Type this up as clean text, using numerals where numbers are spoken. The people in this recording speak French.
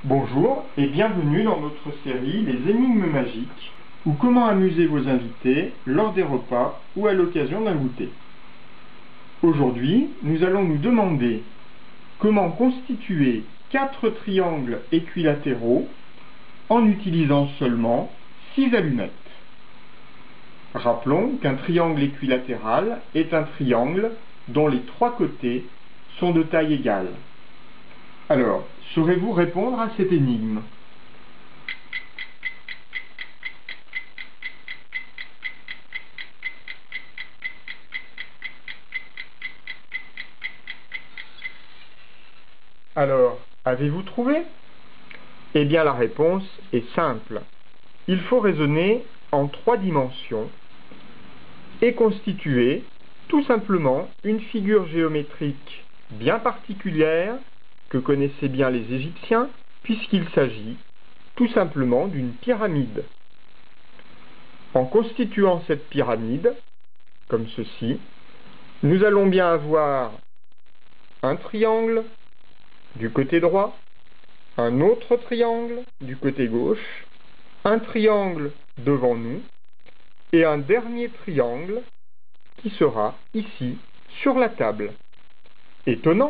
Bonjour et bienvenue dans notre série Les énigmes magiques ou comment amuser vos invités lors des repas ou à l'occasion d'un goûter. Aujourd'hui, nous allons nous demander comment constituer 4 triangles équilatéraux en utilisant seulement 6 allumettes. Rappelons qu'un triangle équilatéral est un triangle dont les 3 côtés sont de taille égale. Alors, saurez-vous répondre à cette énigme? Alors, avez-vous trouvé? Eh bien, la réponse est simple. Il faut raisonner en 3 dimensions et constituer tout simplement une figure géométrique bien particulière que connaissaient bien les Égyptiens, puisqu'il s'agit tout simplement d'une pyramide. En constituant cette pyramide, comme ceci, nous allons bien avoir un triangle du côté droit, un autre triangle du côté gauche, un triangle devant nous et un dernier triangle qui sera ici sur la table. Étonnant, non ?